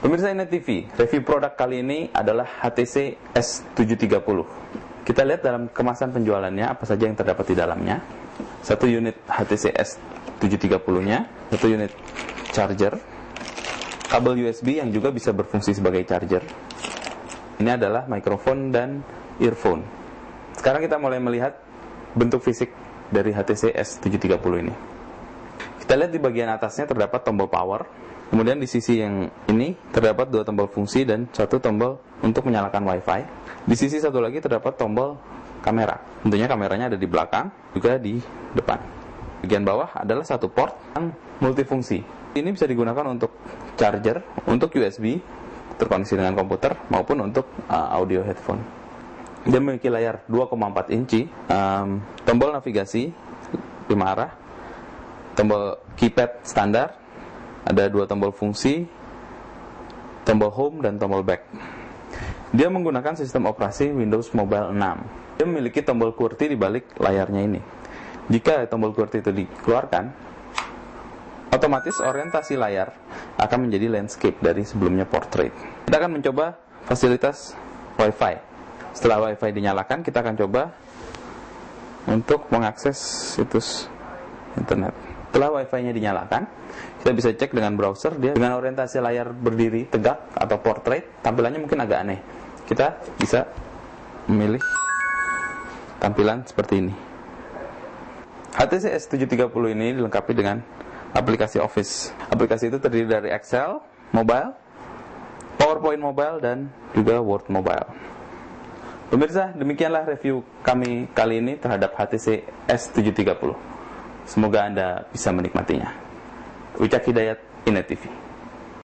Pemirsa Inet TV, review produk kali ini adalah HTC S730. Kita lihat dalam kemasan penjualannya apa saja yang terdapat di dalamnya. Satu unit HTC S730-nya, satu unit charger, kabel USB yang juga bisa berfungsi sebagai charger. Ini adalah mikrofon dan earphone. Sekarang kita mulai melihat bentuk fisik dari HTC S730 ini. Kita lihat di bagian atasnya terdapat tombol power. Kemudian di sisi yang ini terdapat dua tombol fungsi dan satu tombol untuk menyalakan WiFi. Di sisi satu lagi terdapat tombol kamera. Tentunya kameranya ada di belakang, juga di depan. Bagian bawah adalah satu port yang multifungsi. Ini bisa digunakan untuk charger, untuk USB, terkoneksi dengan komputer, maupun untuk audio headphone. Dia memiliki layar 2,4 inci, tombol navigasi 5 arah, tombol keypad standar, ada dua tombol fungsi, tombol home dan tombol back. Dia menggunakan sistem operasi Windows Mobile 6. Dia memiliki tombol QWERTY di balik layarnya ini. Jika tombol QWERTY itu dikeluarkan, otomatis orientasi layar akan menjadi landscape dari sebelumnya portrait. Kita akan mencoba fasilitas WiFi. Setelah WiFi dinyalakan, kita akan coba untuk mengakses situs internet. Setelah WiFi-nya dinyalakan, kita bisa cek dengan browser. Dia dengan orientasi layar berdiri, tegak, atau portrait, tampilannya mungkin agak aneh. Kita bisa memilih tampilan seperti ini. HTC S730 ini dilengkapi dengan aplikasi Office. Aplikasi itu terdiri dari Excel Mobile, PowerPoint Mobile, dan juga Word Mobile. Pemirsa, demikianlah review kami kali ini terhadap HTC S730. Semoga Anda bisa menikmatinya. Ucap Hidayat, Inet TV.